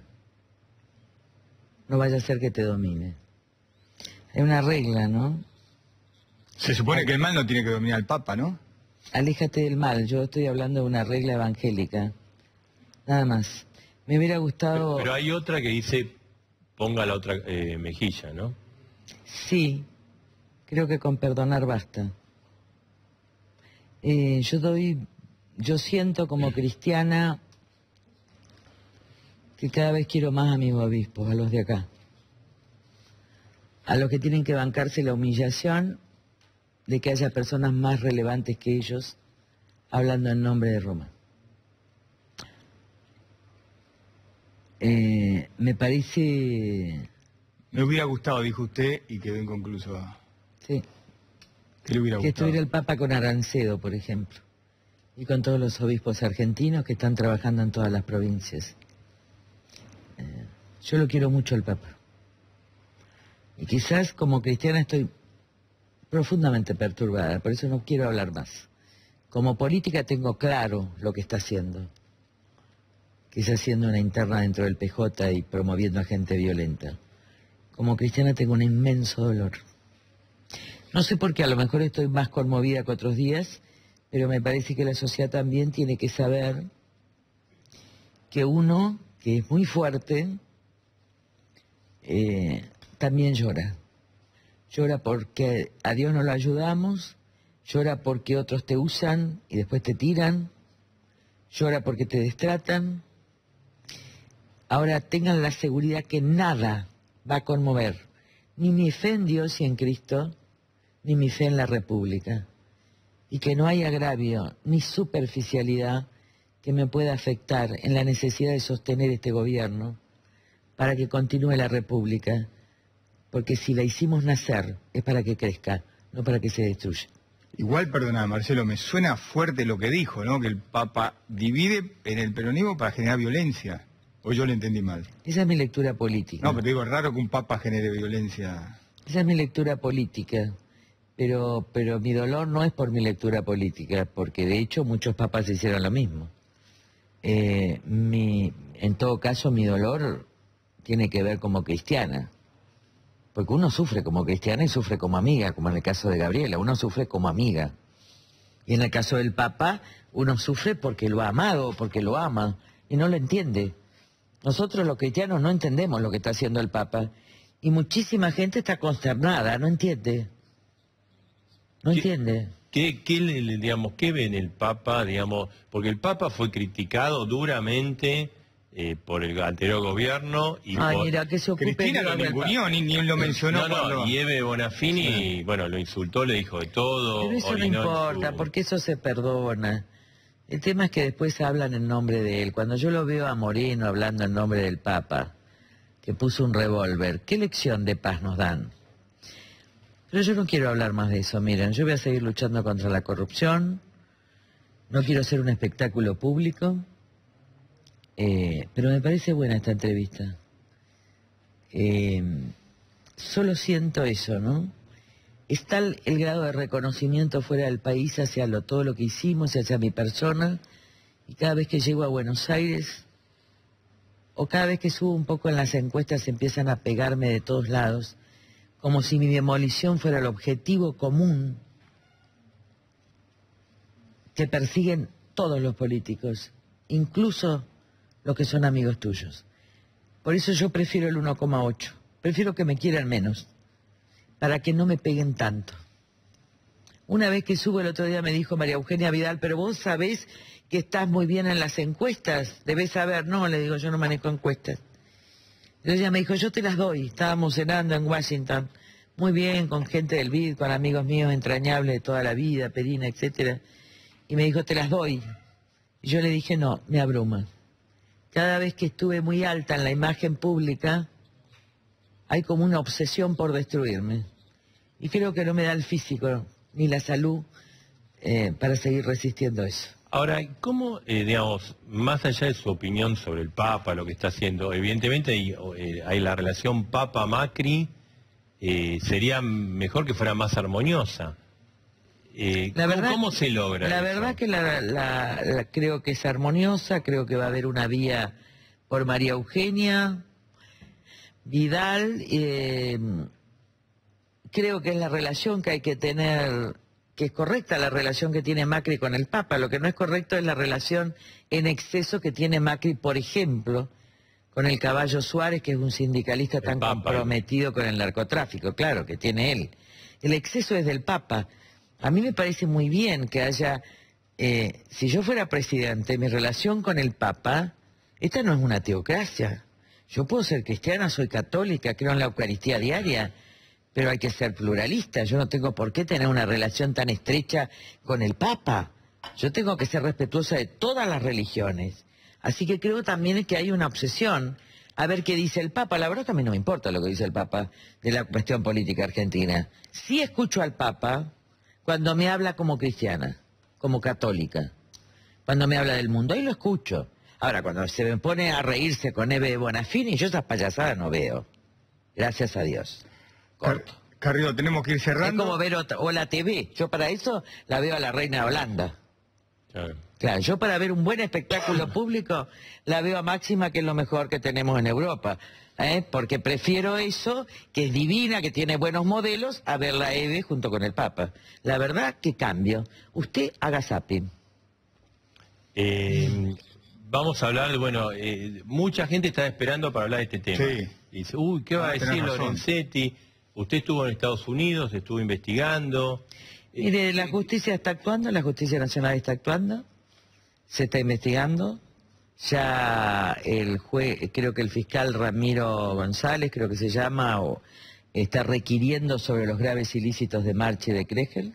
No vaya a ser que te domine. Hay una regla, ¿no? Se supone que el mal no tiene que dominar al Papa, ¿no? Aléjate del mal. Yo estoy hablando de una regla evangélica. Nada más. Me hubiera gustado... Pero hay otra que dice, ponga la otra mejilla, ¿no? Sí, creo que con perdonar basta. Yo siento como cristiana que cada vez quiero más a mis obispos, a los de acá. a los que tienen que bancarse la humillación de que haya personas más relevantes que ellos hablando en nombre de Roma. Me parece... Me hubiera gustado, dijo usted, y quedó inconcluso. Sí. ¿Qué le hubiera Que gustado? estuviera el Papa con Arancedo, por ejemplo, y con todos los obispos argentinos que están trabajando en todas las provincias. Yo lo quiero mucho al Papa. Y quizás como cristiana estoy profundamente perturbada, por eso no quiero hablar más. Como política tengo claro lo que está haciendo, que está haciendo una interna dentro del PJ y promoviendo a gente violenta. Como cristiana tengo un inmenso dolor. No sé por qué, a lo mejor estoy más conmovida que otros días, pero me parece que la sociedad también tiene que saber que uno, que es muy fuerte, también llora. Llora porque a Dios no lo ayudamos, llora porque otros te usan y después te tiran, llora porque te destratan. Ahora tengan la seguridad que nada va a conmover, ni mi fe en Dios y en Cristo, ni mi fe en la República, y que no hay agravio ni superficialidad que me pueda afectar en la necesidad de sostener este gobierno para que continúe la República, porque si la hicimos nacer es para que crezca, no para que se destruya. Igual, perdona, Marcelo, me suena fuerte lo que dijo, ¿no? Que el Papa divide en el peronismo para generar violencia. ¿O yo lo entendí mal? Esa es mi lectura política. No, pero digo, es raro que un Papa genere violencia. Esa es mi lectura política. Pero mi dolor no es por mi lectura política, porque de hecho muchos papas hicieron lo mismo. En todo caso, mi dolor tiene que ver como cristiana. Porque uno sufre como cristiana y sufre como amiga, como en el caso de Gabriela, uno sufre como amiga. Y en el caso del Papa, uno sufre porque lo ha amado, porque lo ama, y no lo entiende. Nosotros los cristianos no entendemos lo que está haciendo el Papa, y muchísima gente está consternada, no entiende. No entiende. ¿Qué ve en el Papa, digamos? Porque el Papa fue criticado duramente por el anterior gobierno y mira, que se ocupe Cristina lo ninguneó, ni lo mencionó. Y Eve Bonafini, bueno, lo insultó, le dijo de todo. Pero eso no importa, porque eso se perdona. El tema es que después hablan en nombre de él. Cuando yo lo veo a Moreno hablando en nombre del Papa, que puso un revólver, ¿qué lección de paz nos dan? Pero yo no quiero hablar más de eso, miren, yo voy a seguir luchando contra la corrupción, no quiero hacer un espectáculo público, pero me parece buena esta entrevista. Solo siento eso, ¿no? Es tal el grado de reconocimiento fuera del país hacia todo lo que hicimos y hacia mi persona, y cada vez que llego a Buenos Aires, o cada vez que subo un poco en las encuestas empiezan a pegarme de todos lados, como si mi demolición fuera el objetivo común que persiguen todos los políticos, incluso los que son amigos tuyos. Por eso yo prefiero el 1,8. Prefiero que me quieran menos, para que no me peguen tanto. Una vez que subo el otro día me dijo María Eugenia Vidal, pero vos sabés que estás muy bien en las encuestas, debés saber. No, le digo, yo no manejo encuestas. Entonces ella me dijo, yo te las doy. Estábamos cenando en Washington, muy bien, con gente del BID, con amigos míos entrañables de toda la vida, Perina, etcétera. Y me dijo, te las doy. Y yo le dije, no, me abruma. Cada vez que estuve muy alta en la imagen pública, hay como una obsesión por destruirme. Y creo que no me da el físico ni la salud para seguir resistiendo eso. Ahora, ¿cómo, digamos, más allá de su opinión sobre el Papa, lo que está haciendo, evidentemente hay la relación Papa-Macri, sería mejor que fuera más armoniosa? ¿Cómo se logra La eso? verdad que creo que es armoniosa, creo que va a haber una vía por María Eugenia Vidal, creo que es la relación que hay que tener, que es correcta la relación que tiene Macri con el Papa. Lo que no es correcto es la relación en exceso que tiene Macri, por ejemplo, con el Caballo Suárez, que es un sindicalista tan comprometido con el narcotráfico, claro, que tiene él. El exceso es del Papa. A mí me parece muy bien que haya, si yo fuera presidente, mi relación con el Papa, esta no es una teocracia. Yo puedo ser cristiana, soy católica, creo en la Eucaristía diaria, pero hay que ser pluralista. Yo no tengo por qué tener una relación tan estrecha con el Papa. Yo tengo que ser respetuosa de todas las religiones. Así que creo también que hay una obsesión a ver qué dice el Papa. La verdad que a mí no me importa lo que dice el Papa de la cuestión política argentina. Sí escucho al Papa cuando me habla como cristiana, como católica. Cuando me habla del mundo, ahí lo escucho. Ahora, cuando se me pone a reírse con Eve Bonafini, yo esas payasadas no veo. Gracias a Dios. Corto. Carrió, tenemos que ir cerrando. Es como ver la TV. Yo para eso la veo a la reina de Holanda. Claro. Claro, yo para ver un buen espectáculo público la veo a Máxima, que es lo mejor que tenemos en Europa. Porque prefiero eso, que es divina, que tiene buenos modelos, a verla a Eve junto con el Papa. La verdad que cambio. Usted haga zapping. Vamos a hablar, bueno, mucha gente está esperando para hablar de este tema. Sí. Y dice, uy, ¿qué va a decir Lorenzetti? Usted estuvo en Estados Unidos, estuvo investigando. Mire, la justicia está actuando, la Justicia Nacional está actuando, se está investigando. Ya el juez, creo que el fiscal Ramiro González, creo que se llama, está requiriendo sobre los graves ilícitos de March y de Kregel.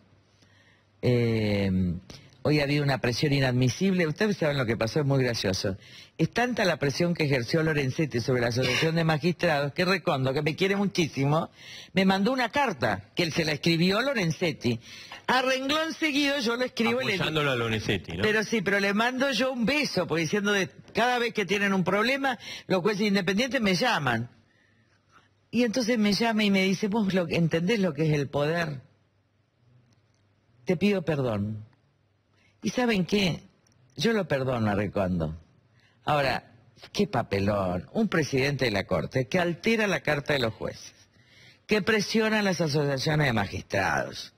Hoy había una presión inadmisible. Ustedes saben lo que pasó, es muy gracioso. Es tanta la presión que ejerció Lorenzetti sobre la Asociación de Magistrados que Recondo, que me quiere muchísimo, me mandó una carta que él se la escribió Lorenzetti. A renglón seguido yo lo escribo apoyándolo a Lorenzetti, ¿no? Pero sí, pero le mando yo un beso, porque diciendo de cada vez que tienen un problema, los jueces independientes me llaman. Y entonces me llama y me dice, ¿vos entendés lo que es el poder? Te pido perdón. ¿Y saben qué? Yo lo perdono a Recondo. Ahora, qué papelón. Un presidente de la Corte que altera la carta de los jueces, que presiona a las asociaciones de magistrados,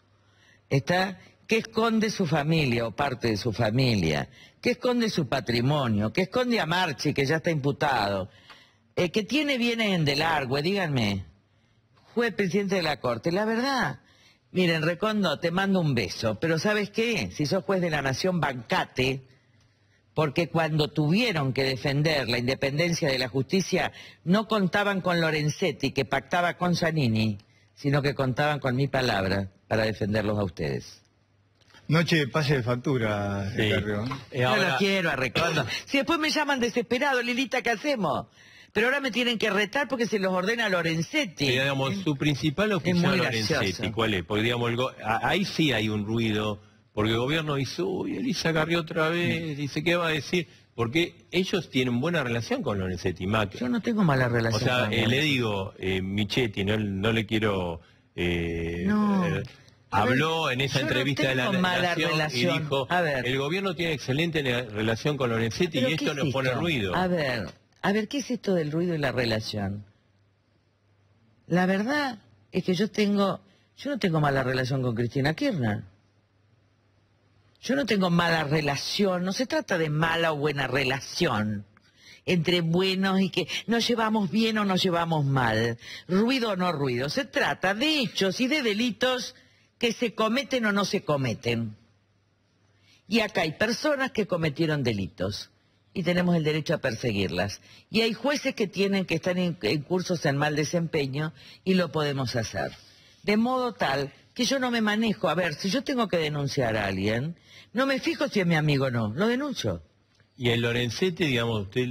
que esconde su familia o parte de su familia, que esconde su patrimonio, que esconde a Marchi, que ya está imputado, que tiene bienes en Delargue, díganme, juez presidente de la Corte. La verdad, miren, Recondo, te mando un beso, pero ¿sabes qué? Si sos juez de la Nación, bancate, porque cuando tuvieron que defender la independencia de la justicia, no contaban con Lorenzetti, que pactaba con Zanini, sino que contaban con mi palabra para defenderlos a ustedes. Noche de pase de factura, Sí. Carrió. No lo quiero a Recondo. Si después me llaman desesperado, Lilita, ¿qué hacemos? Pero ahora me tienen que retar porque se los ordena Lorenzetti. Pero, digamos, su principal oficial muy Lorenzetti, gracioso. ¿cuál es? Porque, digamos, ahí sí hay un ruido, porque el gobierno dice, uy, Elisa Carrió otra vez, dice, ¿qué va a decir? Porque ellos tienen buena relación con Lorenzetti, Macri. Yo no tengo mala relación O sea, con él. le digo, Michetti, no le quiero... No. Habló en esa Yo no entrevista de la tengo mala Nación relación. y dijo, A ver. el gobierno tiene excelente relación con Lorenzetti ¿Pero y qué esto es nos pone esto? ruido. A ver, ¿qué es esto del ruido y la relación? La verdad es que yo no tengo mala relación con Cristina Kirchner. Yo no tengo mala relación, no se trata de mala o buena relación entre buenos y que nos llevamos bien o nos llevamos mal, ruido o no ruido. Se trata de hechos y de delitos que se cometen o no se cometen. Y acá hay personas que cometieron delitos y tenemos el derecho a perseguirlas. Y hay jueces que tienen que estar en cursos en mal desempeño y lo podemos hacer. De modo tal que yo no me manejo. A ver, si yo tengo que denunciar a alguien, no me fijo si es mi amigo o no, lo denuncio. Y el Lorenzetti, digamos, usted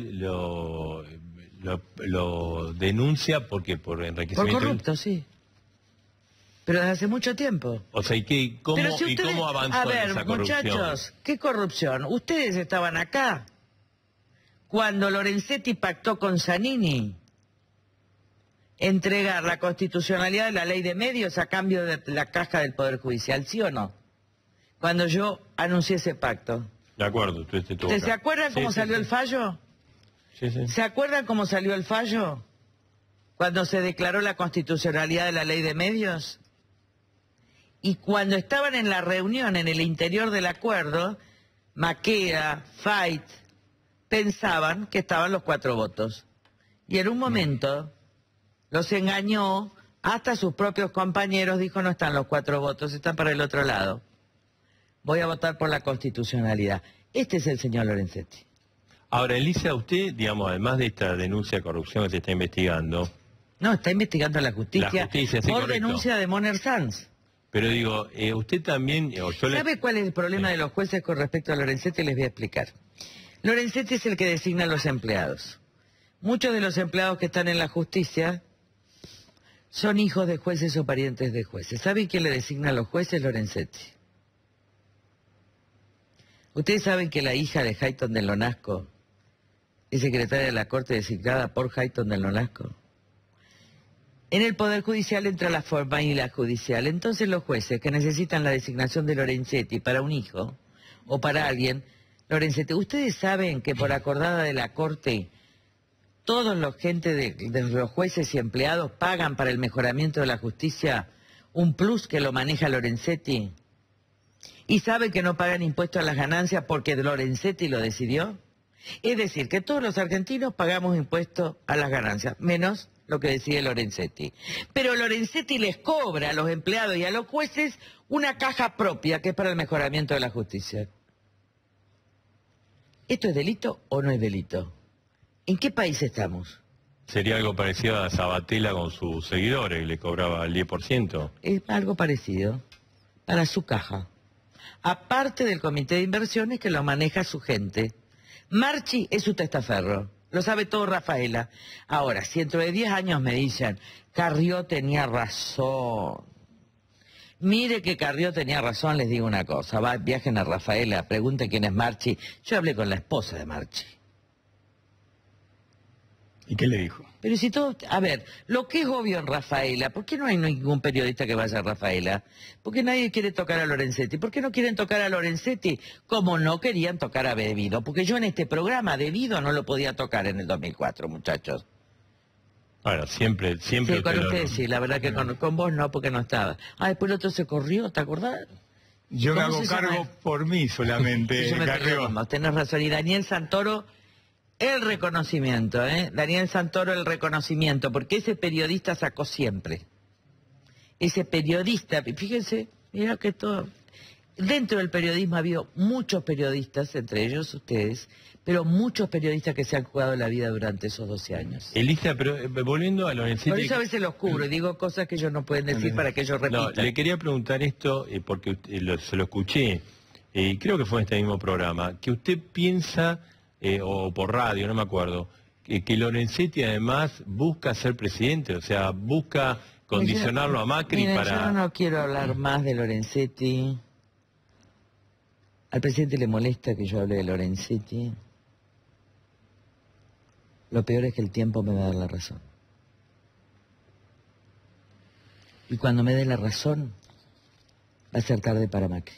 lo denuncia porque por Por enriquecimiento... corrupto, sí. Pero desde hace mucho tiempo. O sea, ¿cómo, Pero si ¿y ustedes- cómo avanzó a en ver, esa corrupción? muchachos, ¿qué corrupción? Ustedes estaban acá cuando Lorenzetti pactó con Zanini entregar la constitucionalidad de la ley de medios a cambio de la caja del Poder Judicial, ¿sí o no? Cuando yo anuncié ese pacto. De acuerdo, usted estuvo ¿Ustedes se acá. acuerdan cómo Sí, salió sí, el fallo? Sí, sí. ¿Se acuerdan cómo salió el fallo? Cuando se declaró la constitucionalidad de la ley de medios. Y cuando estaban en la reunión en el interior del acuerdo, Maqueda, Fait, pensaban que estaban los 4 votos. Y en un momento los engañó, hasta sus propios compañeros dijo no están los 4 votos, están para el otro lado. Voy a votar por la constitucionalidad. Este es el señor Lorenzetti. Ahora, Elisa, usted, digamos, además de esta denuncia de corrupción que se está investigando, No, está investigando la justicia, sí, por correcto. denuncia de Moner Sanz. Pero digo, usted también... ¿Sabe cuál es el problema de los jueces con respecto a Lorenzetti? Les voy a explicar. Lorenzetti es el que designa a los empleados. Muchos de los empleados que están en la justicia son hijos de jueces o parientes de jueces. ¿Sabe quién le designa a los jueces? Lorenzetti. Ustedes saben que la hija de Hayton del Lonasco es secretaria de la Corte designada por Hayton del Lonasco. En el Poder Judicial entra la forma y la judicial. Entonces los jueces que necesitan la designación de Lorenzetti para un hijo o para alguien, Lorenzetti, ustedes saben que por acordada de la Corte, todos los gente de los jueces y empleados pagan para el mejoramiento de la justicia un plus que lo maneja Lorenzetti. ¿Y saben que no pagan impuestos a las ganancias porque Lorenzetti lo decidió? Es decir, que todos los argentinos pagamos impuestos a las ganancias, menos lo que decide Lorenzetti. Pero Lorenzetti les cobra a los empleados y a los jueces una caja propia que es para el mejoramiento de la justicia. ¿Esto es delito o no es delito? ¿En qué país estamos? Sería algo parecido a Sabatella con sus seguidores, le cobraba el 10%. Es algo parecido, para su caja. Aparte del comité de inversiones que lo maneja su gente. Marchi es su testaferro. Lo sabe todo Rafaela. Ahora, si dentro de 10 años me dicen, Carrió tenía razón. Mire que Carrió tenía razón, les digo una cosa. Viajen a Rafaela, pregunten quién es Marchi. Yo hablé con la esposa de Marchi. ¿Y qué le dijo? Pero si todo... A ver, lo que es obvio en Rafaela, ¿por qué no hay ningún periodista que vaya a Rafaela? ¿Por qué nadie quiere tocar a Lorenzetti? ¿Por qué no quieren tocar a Lorenzetti como no querían tocar a Devido? Porque yo en este programa Devido no lo podía tocar en el 2004, muchachos. Bueno, siempre Sí, con ustedes sí, la verdad que con vos no, porque no estaba. Ah, después el otro se corrió, ¿te acordás? Yo me ¿Cómo hago se cargo llama? por mí solamente, Yo me Carrió. perdí, tenés razón. Y Daniel Santoro, el reconocimiento, ¿eh? Daniel Santoro, el reconocimiento, porque ese periodista sacó siempre. Ese periodista, fíjense, mira que todo... Dentro del periodismo ha habido muchos periodistas, entre ellos ustedes, pero muchos periodistas que se han jugado la vida durante esos 12 años. Elisa, pero volviendo a Lorenzetti... Por eso a veces los cubro y digo cosas que ellos no pueden decir para que ellos repitan. No, le quería preguntar esto, porque se lo escuché, y creo que fue en este mismo programa, que usted piensa, o por radio, no me acuerdo, que Lorenzetti además busca ser presidente, o sea, busca condicionarlo a Macri Miren, para... yo no quiero hablar más de Lorenzetti. Al presidente le molesta que yo hable de Lorenzetti. Lo peor es que el tiempo me va a dar la razón. Y cuando me dé la razón, va a ser tarde para Macri.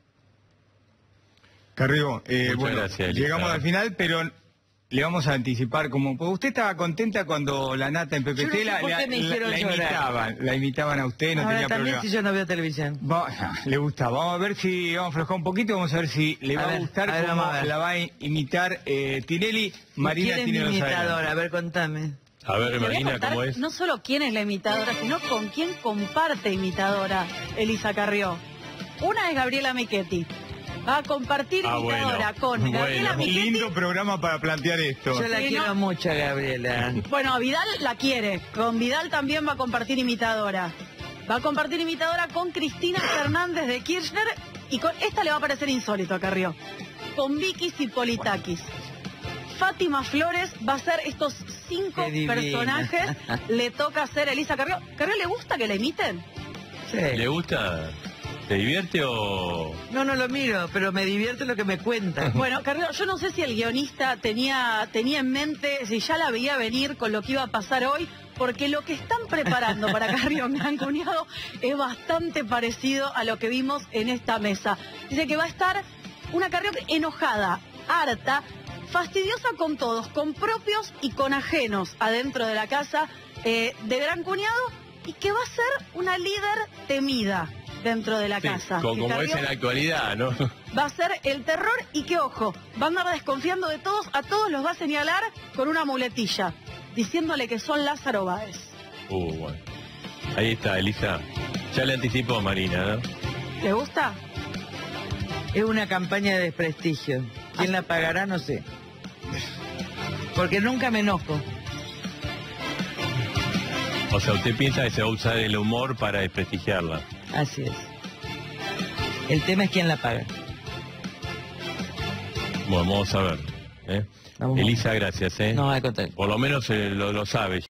Carrió, Muchas bueno, gracias, Elisa. llegamos al final, pero le vamos a anticipar como... Porque usted estaba contenta cuando la nata en PPT Yo no sé por qué me hicieron llorar. la imitaban a usted, no Ahora tenía también problema. si yo no veo televisión. Le gusta. Vamos a ver si vamos a aflojar un poquito, vamos a ver si le va a ver, gustar a ver, cómo vamos a ver. la va a imitar Tinelli. Marina ¿Quién es mi tiene los imitadora? adelantos. A ver, contame. A ver, Le voy a Marina, contar ¿cómo es? no solo quién es la imitadora, sino con quién comparte imitadora Elisa Carrió. Una es Gabriela Michetti. Va a compartir imitadora con Gabriela bueno. Michetti. Lindo programa para plantear esto. Yo la Sí, quiero ¿no? mucho, Gabriela. Bueno, a Vidal la quiere. Con Vidal también va a compartir imitadora. Va a compartir imitadora con Cristina Fernández de Kirchner. Y con esta le va a parecer insólito a Carrió. Con Vicky Zipolitakis. Fátima Flores va a ser estos 5 Qué divina. personajes. Le toca hacer a Elisa Carrió. ¿Carrió le gusta que la imiten? Sí. ¿Le gusta? ¿Te divierte o...? No lo miro, pero me divierte lo que me cuentan. Bueno, Carrió, yo no sé si el guionista tenía en mente, si ya la veía venir con lo que iba a pasar hoy, porque lo que están preparando para Carrió en Gran Cuñado es bastante parecido a lo que vimos en esta mesa. Dice que va a estar una Carrió enojada, harta, fastidiosa con todos, con propios y con ajenos adentro de la casa de Gran Cuñado, y que va a ser una líder temida dentro de la Sí, casa. como Que es Carrió en la actualidad, ¿no? va a ser el terror y que, ojo, va a andar desconfiando de todos, a todos los va a señalar con una muletilla, diciéndole que son Lázaro Báez. Bueno. Ahí está, Elisa. Ya le anticipó Marina, ¿no? ¿Te gusta? Es una campaña de desprestigio. ¿Quién la pagará? No sé. Porque nunca me enojo. O sea, usted piensa que se va a usar el humor para desprestigiarla. Así es. El tema es quién la paga. Bueno, vamos a ver. Vamos a ver. Elisa, gracias. No, al contrario. Por lo menos lo sabe.